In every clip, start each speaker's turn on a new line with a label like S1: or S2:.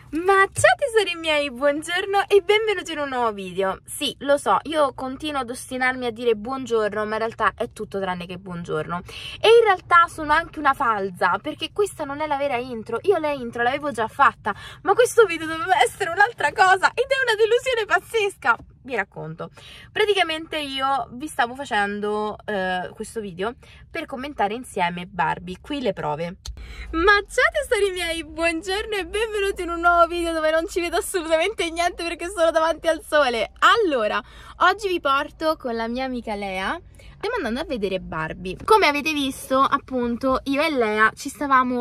S1: Ma ciao tesori miei, buongiorno e benvenuti in un nuovo video. Sì, lo so, io continuo ad ostinarmi a dire buongiorno, ma in realtà è tutto tranne che buongiorno. E in realtà sono anche una falsa, perché questa non è la vera intro. Io la intro l'avevo già fatta, ma questo video doveva essere un'altra cosa ed è una delusione pazzesca. Vi racconto. Praticamente io vi stavo facendo questo video per commentare insieme Barbie, qui le prove. Ma ciao tesori miei, buongiorno e benvenuti in un nuovo video dove non ci vedo assolutamente niente perché sono davanti al sole. Allora, oggi vi porto con la mia amica Lea. Stiamo andando a vedere Barbie. Come avete visto, appunto, io e Lea ci stavamo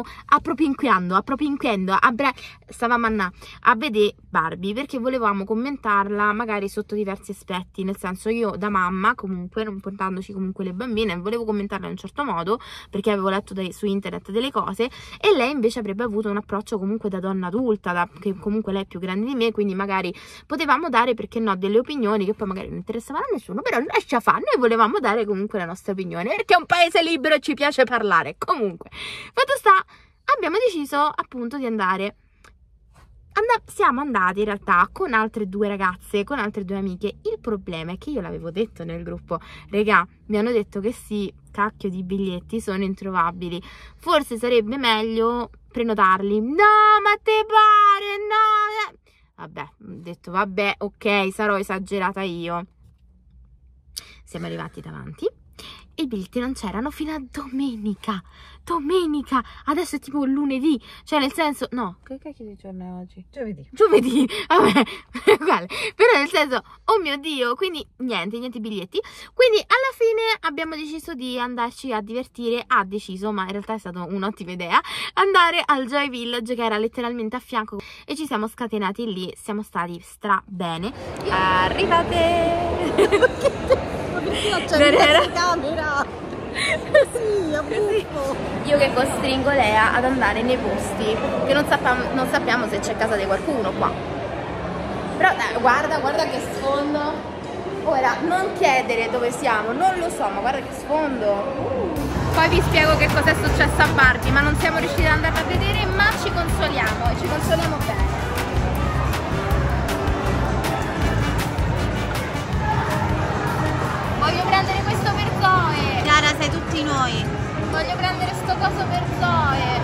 S1: stavamo a vedere Barbie perché volevamo commentarla magari sotto diversi aspetti. Nel senso, io da mamma, comunque, non portandoci comunque le bambine, volevo commentarla in un certo modo perché avevo letto su internet delle cose, e lei invece avrebbe avuto un approccio comunque da donna adulta, che comunque lei è più grande di me, quindi magari potevamo dare, perché no, delle opinioni che poi magari non interessavano a nessuno, però lascia fare, noi volevamo dare comunque la nostra opinione perché è un paese libero e ci piace parlare. Comunque, fatto sta, abbiamo deciso appunto di andare. Siamo andati in realtà con altre due ragazze, con altre due amiche. Il problema è che io l'avevo detto nel gruppo, regà, mi hanno detto che sì, cacchio di biglietti sono introvabili, forse sarebbe meglio prenotarli. No, ma te pare, no. Vabbè, ho detto vabbè, ok, sarò esagerata io. Siamo arrivati davanti e i biglietti non c'erano fino a domenica. Domenica, adesso è tipo lunedì, cioè nel senso, no, che cacchio di giorno è oggi? Giovedì, vabbè, uguale. Però nel senso, oh mio Dio, quindi niente biglietti. Quindi alla fine abbiamo deciso di andarci a divertire, ma in realtà è stata un'ottima idea, andare al Joy Village, che era letteralmente a fianco, e ci siamo scatenati lì, siamo stati stra bene. Arrivate!
S2: Non era la camera. Sì, appunto.
S1: Io che costringo Lea ad andare nei posti che non sappiamo se c'è casa di qualcuno qua. Però guarda che sfondo. Ora, non chiedere dove siamo, non lo so, ma guarda che sfondo. Poi vi spiego che cosa è successo a Barbie, ma non siamo riusciti ad andarla a vedere, ma ci consoliamo e ci consoliamo bene. Voglio prendere questo per Zoe.
S2: Chiara, sei tutti noi.
S1: Voglio prendere sto coso per Zoe.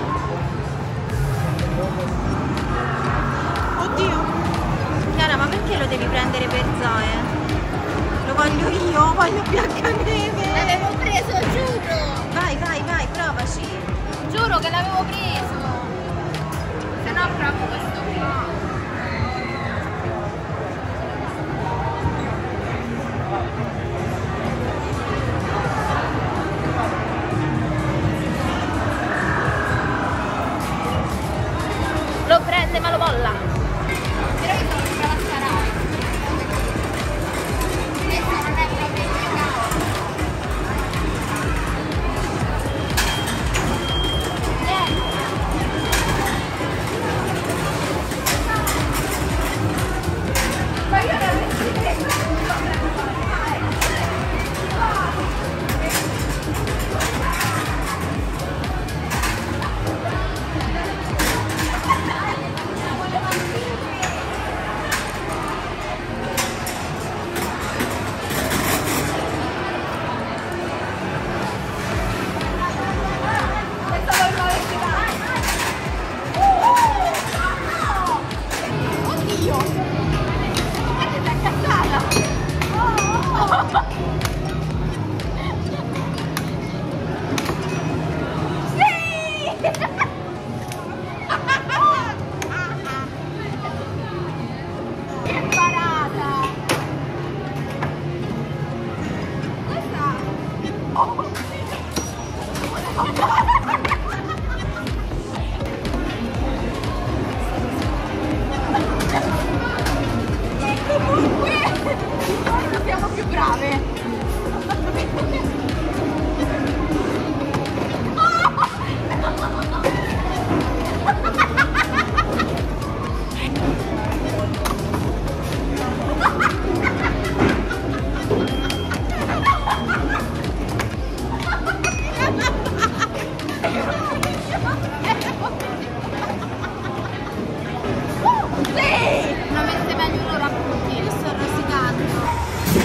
S2: Oddio. Chiara, ma perché lo devi prendere per Zoe? Lo voglio io, voglio Biancaneve.
S1: L'avevo preso, giuro.
S2: Vai, provaci.
S1: Giuro che l'avevo preso. Se no provo questo qua. Lo prende ma lo molla. Però io sono brava a sparare. Questo non è proprio il mio caso. Ma io non Non avesse meglio i loro appunti.
S2: Io sto rosicando.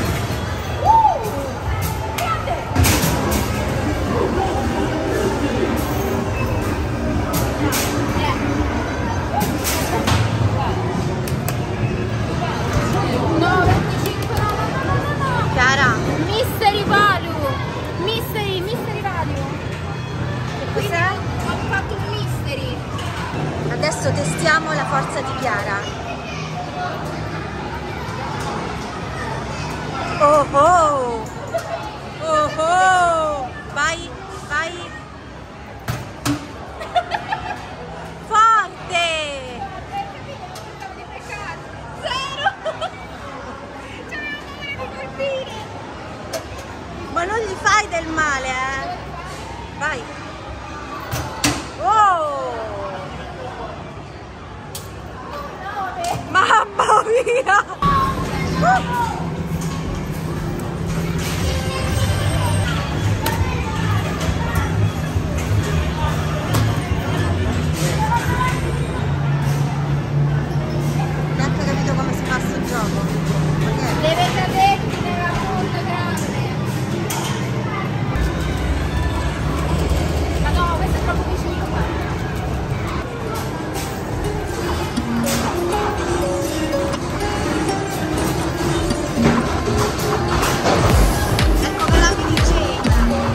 S1: No, 25, no.
S2: Chiara,
S1: Mystery Value. Mystery Value.
S2: cos'è?
S1: Ho fatto un mystery.
S2: Adesso testiamo la forza di Chiara. Oh oh! Oh oh! Vai, vai! Forte!
S1: Zero. C'avevo paura di colpire.
S2: Ma non gli fai del male, eh! Vai! Oh! Mamma mia! Neanche capito come si fa sto gioco. Ma che è?
S1: Le vetrate nella punta grande. Ma no, questo è troppo vicino, guarda.
S2: Ecco che la mi diceva.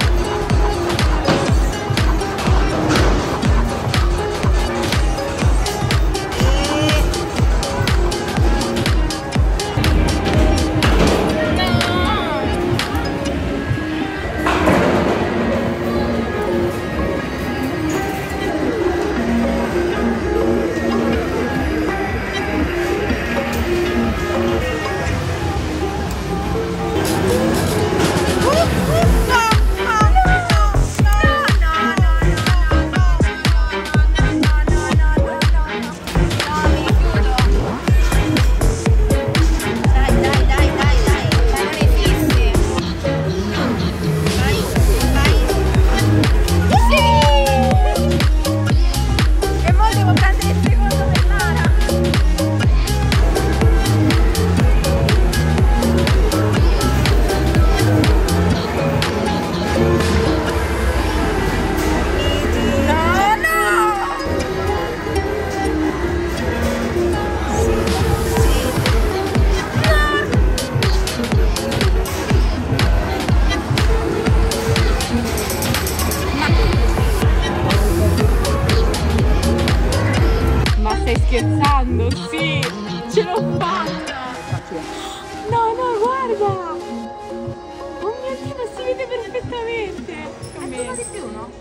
S1: scherzando, sì, ce l'ho fatta. No, no, guarda. Oh mio Dio, ma si vede perfettamente.
S2: È di più, no?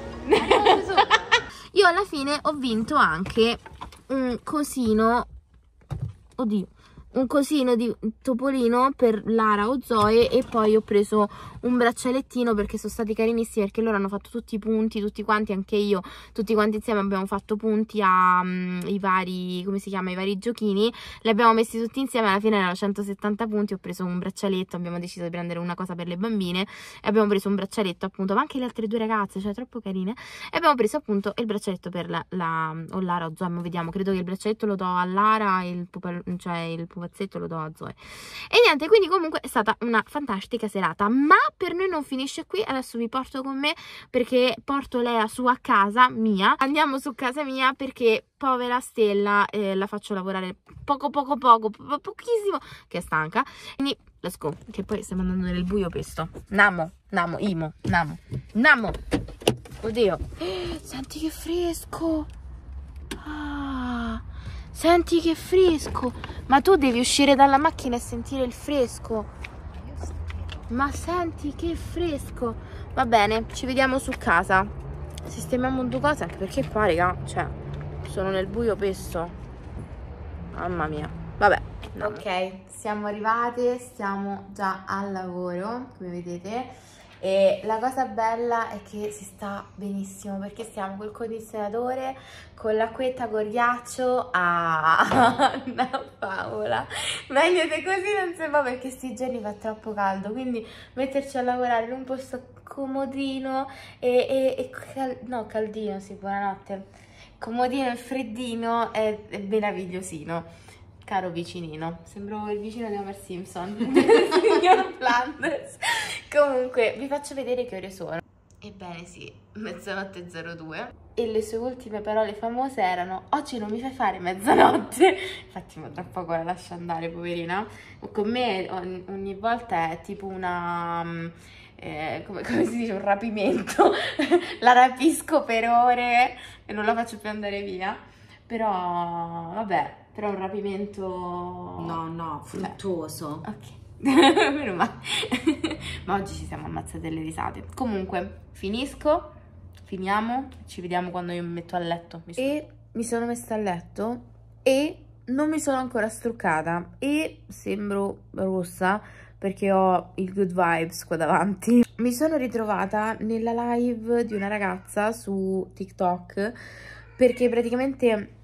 S1: Io alla fine ho vinto anche un cosino, oddio, un cosino di Topolino per Lara o Zoe, e poi ho preso un braccialettino perché sono stati carinissimi, perché loro hanno fatto tutti i punti, tutti quanti, anche io, tutti quanti insieme abbiamo fatto punti ai vari, come si chiama, i vari giochini, li abbiamo messi tutti insieme, alla fine erano 170 punti, ho preso un braccialetto, abbiamo deciso di prendere una cosa per le bambine e abbiamo preso un braccialetto appunto, ma anche le altre due ragazze, cioè troppo carine, e abbiamo preso appunto il braccialetto per o Lara o Zoe, ma vediamo, credo che il braccialetto lo do a Lara e il pupazzetto lo do a Zoe. E niente, quindi comunque è stata una fantastica serata, ma per noi non finisce qui. Adesso vi porto con me perché porto Lea su a casa mia, andiamo su casa mia perché povera Stella la faccio lavorare pochissimo, che è stanca, quindi let's go, che poi stiamo andando nel buio pesto. Namo, oddio, senti che fresco, senti che fresco, ma tu devi uscire dalla macchina e sentire il fresco. Ma senti che fresco. Va bene, ci vediamo su casa. Sistemiamo due cose, anche perché qua, raga, cioè, sono nel buio pesto. Mamma mia. Vabbè. No. Ok, siamo arrivate, stiamo già al lavoro, come vedete. E la cosa bella è che si sta benissimo perché stiamo col condizionatore, con l'acquetta con ghiaccio. Una favola. Meglio di così non si fa, perché sti giorni fa troppo caldo, quindi metterci a lavorare in un posto comodino no, caldino, sì, buonanotte, comodino e freddino è meravigliosino. caro vicinino, sembro il vicino di Homer Simpson, signor Flanders. Comunque vi faccio vedere che ore sono. Ebbene sì, 00:02 e le sue ultime parole famose erano: oggi non mi fai fare mezzanotte. Infatti tra poco la lascio andare, poverina. Con me ogni volta è tipo una come si dice, un rapimento. La rapisco per ore e non la faccio più andare via. Però vabbè, però un rapimento
S2: no, fruttuoso.
S1: ok. Meno male. Ma oggi ci siamo ammazzate delle risate. Comunque finiamo, ci vediamo quando io mi metto a letto. Mi sono messa a letto e non mi sono ancora struccata e sembro rossa perché ho il good vibes qua davanti. Mi sono ritrovata nella live di una ragazza su TikTok perché praticamente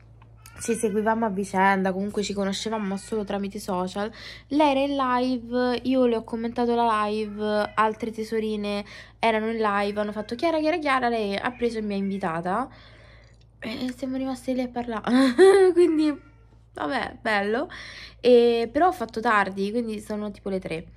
S1: ci seguivamo a vicenda, comunque ci conoscevamo solo tramite social. Lei era in live, io le ho commentato la live, altre tesorine erano in live, hanno fatto Chiara, lei ha preso e mi ha invitata e siamo rimasti lì a parlare. Quindi vabbè, bello. Però ho fatto tardi, quindi sono tipo le 3.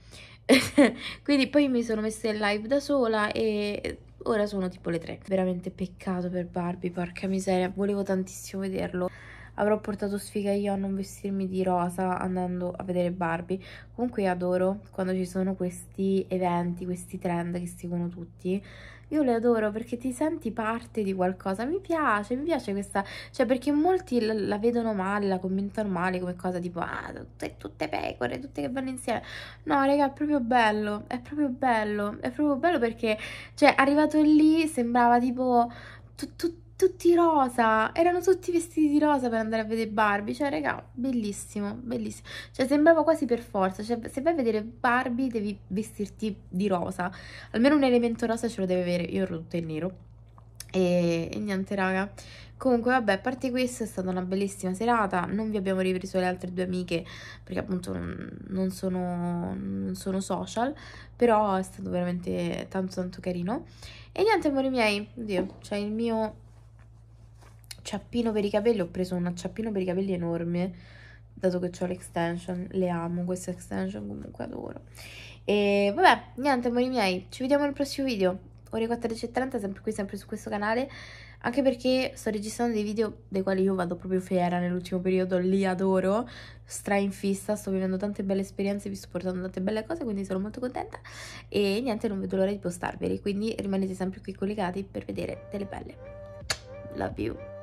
S1: Quindi poi mi sono messa in live da sola e ora sono tipo le 3. Veramente peccato per Barbie, porca miseria, volevo tantissimo vederlo. Avrò portato sfiga io a non vestirmi di rosa andando a vedere Barbie. Comunque io adoro quando ci sono questi eventi, questi trend che seguono tutti. Io le adoro perché ti senti parte di qualcosa. Mi piace questa... Cioè, perché molti la vedono male, la commentano male come cosa tipo tutte pecore, tutte che vanno insieme. No, raga, è proprio bello, è proprio bello. È proprio bello perché, cioè, arrivato lì sembrava tipo... tutti rosa, erano tutti vestiti di rosa per andare a vedere Barbie, cioè raga, bellissimo, bellissimo, cioè sembrava quasi per forza, cioè se vai a vedere Barbie devi vestirti di rosa, almeno un elemento rosa ce lo deve avere, io ero tutta in nero e niente raga. Comunque vabbè, a parte questo è stata una bellissima serata, non vi abbiamo ripreso le altre due amiche perché appunto non sono social, però è stato veramente tanto carino. E niente amori miei, oddio, c'è il mio ciappino per i capelli, ho preso un ciappino per i capelli enorme, dato che ho l'extension, le amo queste extension, comunque adoro. E vabbè, niente amori miei, ci vediamo nel prossimo video, ore 14:30, sempre qui, sempre su questo canale, anche perché sto registrando dei video dei quali io vado proprio fiera nell'ultimo periodo, li adoro, stra in fissa, sto vivendo tante belle esperienze, vi sto portando tante belle cose, quindi sono molto contenta e niente, non vedo l'ora di postarveli, quindi rimanete sempre qui collegati per vedere delle belle. Love you.